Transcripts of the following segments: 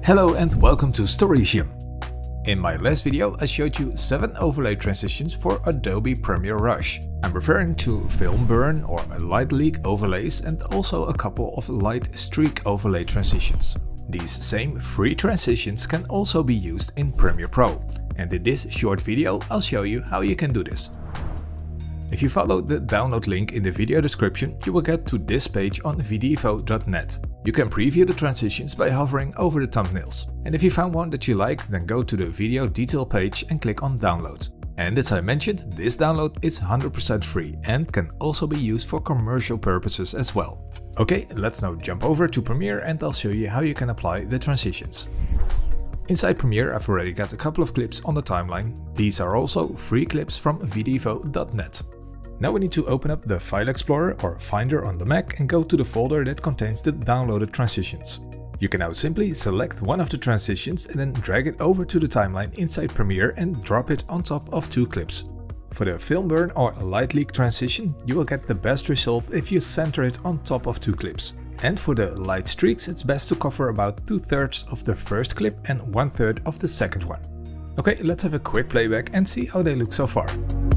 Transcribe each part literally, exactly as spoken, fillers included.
Hello and welcome to Storysium. In my last video I showed you seven overlay transitions for Adobe Premiere Rush. I'm referring to film burn or light leak overlays and also a couple of light streak overlay transitions. These same free transitions can also be used in Premiere Pro, and in this short video I'll show you how you can do this. If you follow the download link in the video description, you will get to this page on videvo dot net. You can preview the transitions by hovering over the thumbnails. And if you found one that you like, then go to the video detail page and click on download. And as I mentioned, this download is one hundred percent free and can also be used for commercial purposes as well. Okay, let's now jump over to Premiere and I'll show you how you can apply the transitions. Inside Premiere I've already got a couple of clips on the timeline. These are also free clips from videvo dot net. Now we need to open up the File Explorer or Finder on the Mac and go to the folder that contains the downloaded transitions. You can now simply select one of the transitions and then drag it over to the timeline inside Premiere and drop it on top of two clips. For the film burn or light leak transition, you will get the best result if you center it on top of two clips. And for the light streaks, it's best to cover about two thirds of the first clip and one third of the second one. Okay, let's have a quick playback and see how they look so far.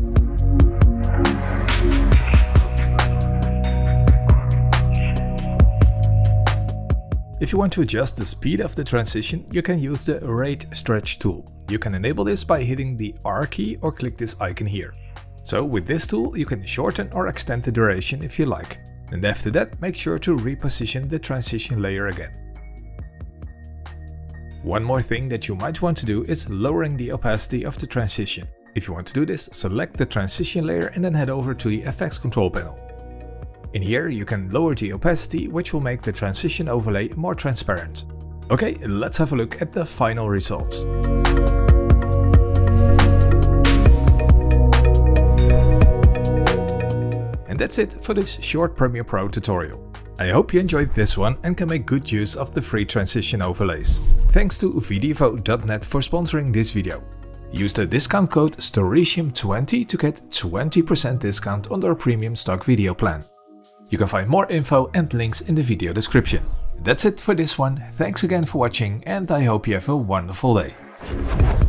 If you want to adjust the speed of the transition, you can use the Rate Stretch tool. You can enable this by hitting the R key or click this icon here. So with this tool you can shorten or extend the duration if you like. And after that, make sure to reposition the transition layer again. One more thing that you might want to do is lowering the opacity of the transition. If you want to do this, select the transition layer and then head over to the Effects control panel. In here you can lower the opacity, which will make the transition overlay more transparent. Okay, let's have a look at the final results. And that's it for this short Premiere Pro tutorial. I hope you enjoyed this one and can make good use of the free transition overlays. Thanks to videvo dot net for sponsoring this video. Use the discount code Storysium twenty to get twenty percent discount on their premium stock video plan. You can find more info and links in the video description. That's it for this one. Thanks again for watching and I hope you have a wonderful day.